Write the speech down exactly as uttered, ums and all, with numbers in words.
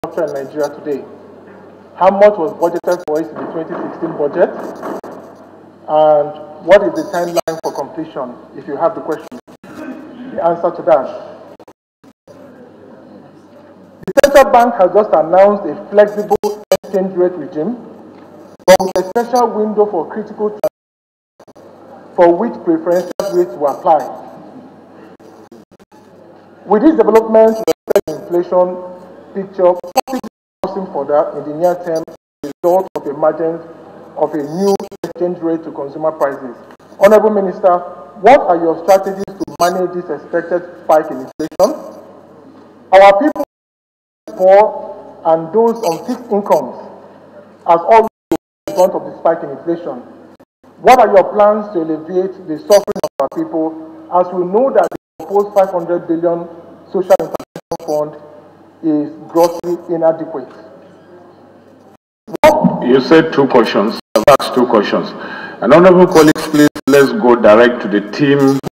infrastructure in Nigeria today? How much was budgeted for it in the twenty sixteen budget? And what is the timeline for completion, if you have the question? The answer to that. The central bank has just announced a flexible exchange rate regime, but with a special window for critical transactions for which preferential rates will apply. With these developments, we expect the inflation picture possibly further in the near term as a result of the emergence of a new exchange rate to consumer prices. Honorable Minister, what are your strategies to manage this expected spike in inflation? Our people are poor and those on fixed incomes as always in front of the spike in inflation. What are your plans to alleviate the suffering of our people, as we know that the proposed five hundred billion social intervention fund is grossly inadequate? You said two questions. I've asked two questions. And honorable colleagues, please let's go direct to the team